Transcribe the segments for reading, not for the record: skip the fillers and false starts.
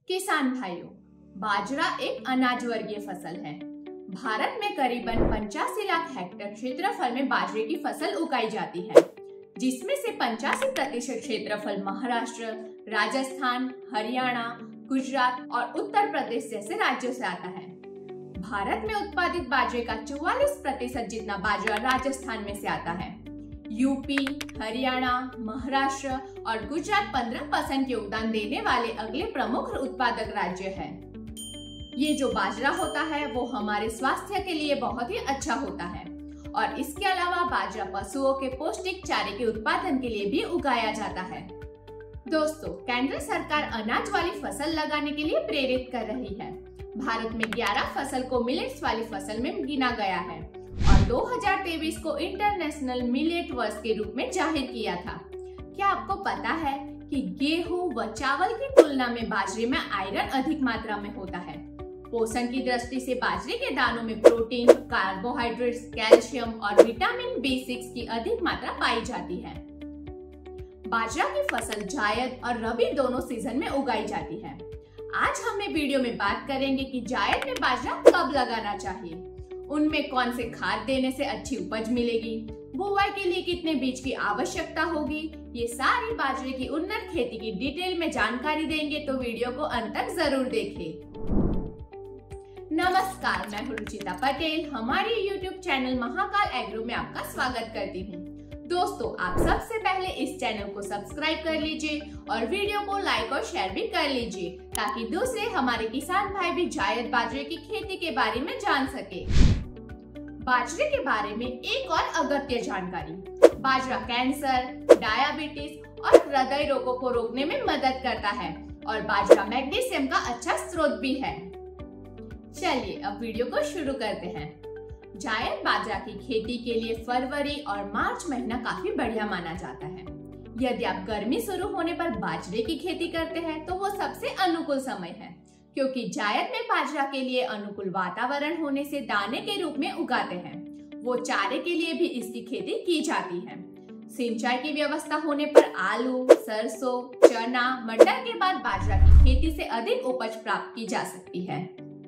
किसान भाइयों, बाजरा एक अनाज वर्गीय फसल है। भारत में करीबन 85 लाख हेक्टेयर क्षेत्रफल में बाजरे की फसल उगाई जाती है, जिसमें से 85% क्षेत्रफल महाराष्ट्र, राजस्थान, हरियाणा, गुजरात और उत्तर प्रदेश जैसे राज्यों से आता है। भारत में उत्पादित बाजरे का 44% जितना बाजरा राजस्थान में से आता है। यूपी, हरियाणा, महाराष्ट्र और गुजरात 15% योगदान देने वाले अगले प्रमुख उत्पादक राज्य हैं। ये जो बाजरा होता है वो हमारे स्वास्थ्य के लिए बहुत ही अच्छा होता है और इसके अलावा बाजरा पशुओं के पौष्टिक चारे के उत्पादन के लिए भी उगाया जाता है। दोस्तों, केंद्र सरकार अनाज वाली फसल लगाने के लिए प्रेरित कर रही है। भारत में 11 फसल को मिलेट्स वाली फसल में गिना गया है और 2023 को इंटरनेशनल मिलेट वर्ष के रूप में जाहिर किया था। क्या आपको पता है कि गेहूं व चावल की तुलना में बाजरे में आयरन अधिक मात्रा में होता है। पोषण की दृष्टि से बाजरे के दानों में प्रोटीन, कार्बोहाइड्रेट्स, कैल्शियम और विटामिन B6 की अधिक मात्रा पाई जाती है। बाजरा की फसल जायद और रबी दोनों सीजन में उगाई जाती है। आज हम वीडियो में बात करेंगे कि जायद में बाजरा कब लगाना चाहिए, उनमें कौन से खाद देने से अच्छी उपज मिलेगी, बुआई के लिए कितने बीज की आवश्यकता होगी। ये सारी बाजरे की उन्नत खेती की डिटेल में जानकारी देंगे, तो वीडियो को अंत तक जरूर देखें। नमस्कार, मैं हूं रुचिता पटेल। हमारे YouTube चैनल महाकाल एग्रो में आपका स्वागत करती हूं। दोस्तों, आप सबसे पहले इस चैनल को सब्सक्राइब कर लीजिए और वीडियो को लाइक और शेयर भी कर लीजिए, ताकि दूसरे हमारे किसान भाई भी जायद बाजरे की खेती के बारे में जान सके। बाजरे के बारे में एक और अगत्य जानकारी। बाजरा कैंसर, डायबिटीज और हृदय रोगों को रोकने में मदद करता है और बाजरा मैग्नीशियम का अच्छा स्रोत भी है। चलिए अब वीडियो को शुरू करते हैं। जायद बाजरा की खेती के लिए फरवरी और मार्च महीना काफी बढ़िया माना जाता है। यदि आप गर्मी शुरू होने पर बाजरे की खेती करते हैं तो वो सबसे अनुकूल समय है, क्योंकि जायद में बाजरा के लिए अनुकूल वातावरण होने से दाने के रूप में उगाते हैं। वो चारे के लिए भी इसकी खेती की जाती है। सिंचाई की व्यवस्था होने पर आलू, सरसों, चना, मटर के बाद बाजरा की खेती से अधिक उपज प्राप्त की जा सकती है।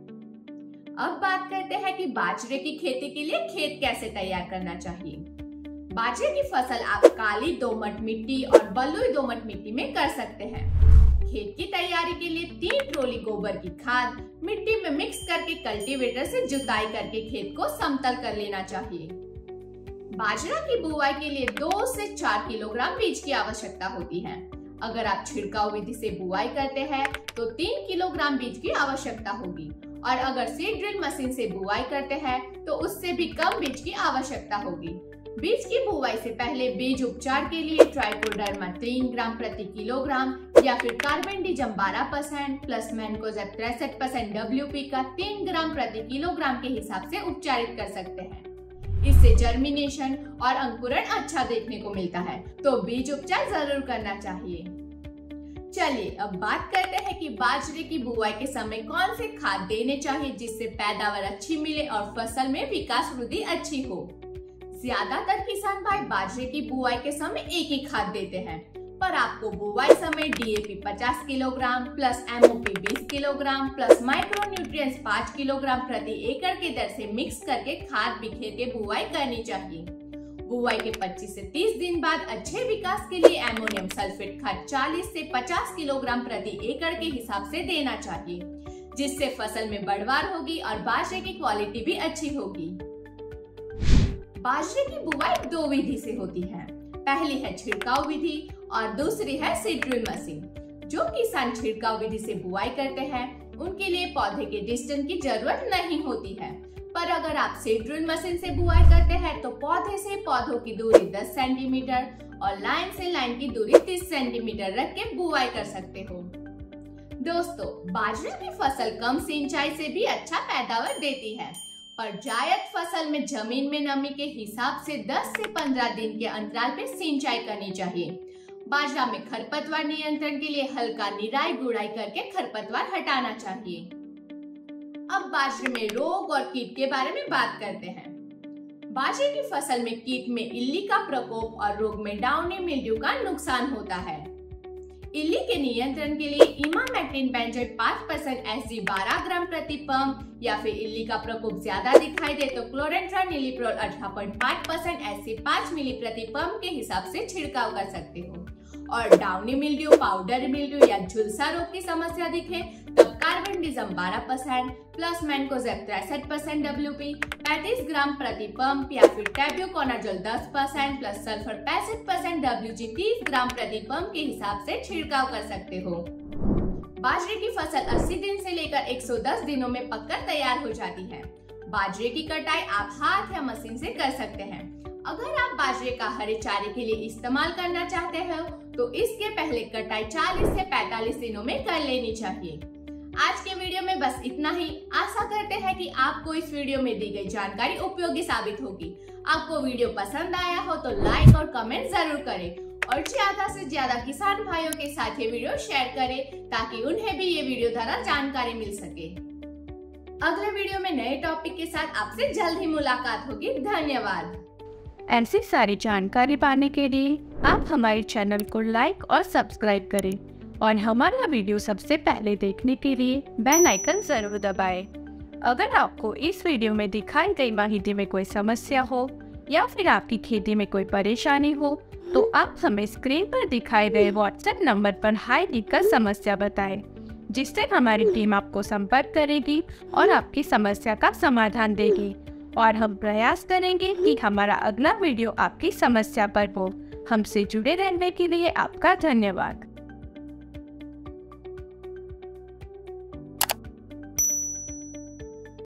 अब बात करते हैं कि बाजरे की खेती के लिए खेत कैसे तैयार करना चाहिए। बाजरे की फसल आप काली दोमट मिट्टी और बलुई दोमट मिट्टी में कर सकते हैं। खेत की तैयारी के लिए 3 ट्रॉली गोबर की खाद मिट्टी में मिक्स करके कल्टीवेटर से जुताई करके खेत को समतल कर लेना चाहिए। बाजरा की बुआई के लिए 2 से 4 किलोग्राम बीज की आवश्यकता होती है। अगर आप छिड़काव विधि से बुआई करते हैं तो 3 किलोग्राम बीज की आवश्यकता होगी और अगर सीड ड्रिल मशीन से बुआई करते हैं तो उससे भी कम बीज की आवश्यकता होगी। बीज की बुआई से पहले बीज उपचार के लिए ट्राइकोडर्मा 3 ग्राम प्रति किलोग्राम या फिर कार्बेंडिजम 12% प्लस मैनकोजेब 63% WP का 3 ग्राम प्रति किलोग्राम के हिसाब से उपचारित कर सकते हैं। इससे जर्मिनेशन और अंकुरण अच्छा देखने को मिलता है, तो बीज उपचार जरूर करना चाहिए। चलिए अब बात करते हैं कि बाजरे की बुआई के समय कौन से खाद देने चाहिए जिससे पैदावार अच्छी मिले और फसल में विकास वृद्धि अच्छी हो। ज्यादातर किसान भाई बाजरे की बुआई के समय एक ही खाद देते हैं, पर आपको बुआई समय DAP 50 kilogram plus MOP 20 kilogram plus micronutrients 5 kilogram प्रति एकड़ की दर से मिक्स करके खाद बिखेर के बुआई करनी चाहिए। बुआई के 25 से 30 दिन बाद अच्छे विकास के लिए एमोनियम सल्फेट खाद 40 से 50 किलोग्राम प्रति एकड़ के हिसाब से देना चाहिए, जिससे फसल में बढ़वार होगी और बाजरे की क्वालिटी भी अच्छी होगी। बाजरे की बुआई 2 विधि से होती है। पहली है छिड़काव विधि और दूसरी है सीड ड्रिल मशीन। जो किसान छिड़काव विधि से बुआई करते हैं उनके लिए पौधे के डिस्टेंस की जरूरत नहीं होती है, पर अगर आप सीड ड्रिल मशीन से बुआई करते हैं तो पौधे से पौधों की दूरी 10 सेंटीमीटर और लाइन से लाइन की दूरी 30 सेंटीमीटर रख के बुआई कर सकते हो। दोस्तों, बाजरे की फसल कम सिंचाई से भी अच्छा पैदावार देती है, पर जायद फसल में जमीन में नमी के हिसाब से 10 से 15 दिन के अंतराल पे सिंचाई करनी चाहिए। बाजरा में खरपतवार नियंत्रण के लिए हल्का निराई गुड़ाई करके खरपतवार हटाना चाहिए। अब बाजरे में रोग और कीट के बारे में बात करते हैं। बाजरे की फसल में कीट में इल्ली का प्रकोप और रोग में डाउनी मिल्ड्यू का नुकसान होता है। इल्ली के नियंत्रण के लिए इमामेक्टिन बेंजोएट 5% एसजी 12 ग्राम प्रति पंप, या फिर इल्ली का प्रकोप ज्यादा दिखाई दे तो क्लोरेंट्रानिलिप्रोल 18.5% एसजी 5 मिली प्रति पंप के हिसाब से छिड़काव कर सकते हो। और डाउनी मिल्ड्यू, पाउडर मिल्ड्यू या झुलसा रोग की समस्या दिखे तब carbendazim 12% plus mancozeb 63% WP 35 gram प्रति पंप, या फिर tebuconazole 10% plus sulphur 65% WG 30 gram प्रति पंप के हिसाब से छिड़काव कर सकते हो। बाजरे की फसल 80 दिन से लेकर 110 दिनों में पककर तैयार हो जाती है। बाजरे की कटाई आप हाथ या मशीन से कर सकते हैं। अगर आप बाजरे का हरे चारे के लिए इस्तेमाल करना चाहते हो तो इसके पहले कटाई 40 से 45 दिनों में कर लेनी चाहिए। आज के वीडियो में बस इतना ही। आशा करते हैं कि आपको इस वीडियो में दी गई जानकारी उपयोगी साबित होगी। आपको वीडियो पसंद आया हो तो लाइक और कमेंट जरूर करें और ज्यादा से ज्यादा किसान भाइयों के साथ ये वीडियो शेयर करें ताकि उन्हें भी ये वीडियो द्वारा जानकारी मिल सके। अगले वीडियो में नए टॉपिक के साथ आपसे जल्द ही मुलाकात होगी। धन्यवाद। ऐसी सारी जानकारी पाने के लिए आप हमारे चैनल को लाइक और सब्सक्राइब करें और हमारा वीडियो सबसे पहले देखने के लिए बेल आइकन जरूर दबाएं। अगर आपको इस वीडियो में दिखाई गई माहिती में कोई समस्या हो या फिर आपकी खेती में कोई परेशानी हो तो आप हमें स्क्रीन पर दिखाए गए व्हाट्सएप नंबर पर हाई लिखकर समस्या बताएं, जिससे हमारी टीम आपको संपर्क करेगी और आपकी समस्या का समाधान देगी और हम प्रयास करेंगे कि हमारा अगला वीडियो आपकी समस्या पर हो। हमसे जुड़े रहने के लिए आपका धन्यवाद।